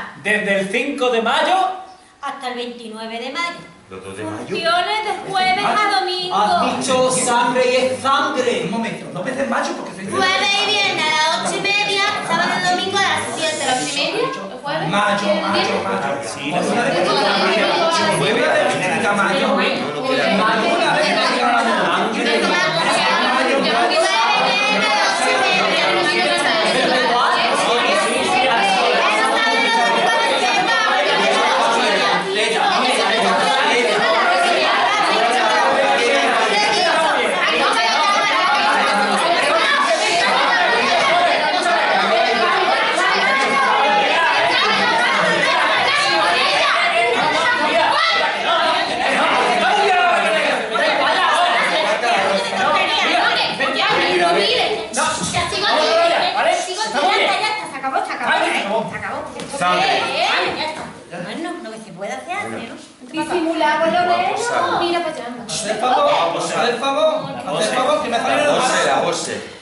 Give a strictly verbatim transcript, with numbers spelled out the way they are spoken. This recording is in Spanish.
Desde el cinco de mayo hasta el veintinueve de mayo. ¿Los dos de mayo? Funciones de jueves a domingo. Has dicho sangre y es sangre. Un momento, no veces mayo porque soy... Jueves y viernes a las ocho y media, sábado y domingo a las siete. ¿Las ocho y media? ¿El jueves? Mayo, ¿Y el mayo, viernes? mayo. Sí, Pues la una de semana. mayo. Jueves de veinticinco mayo. No, no queda nada. Una vez de mayo. Bueno, lo que se puede hacer, ¿no? Disimulamos lo menos. Mira para allá. Haz el favor, haz el favor, haz el favor, que me sale La los José, la brazos. José.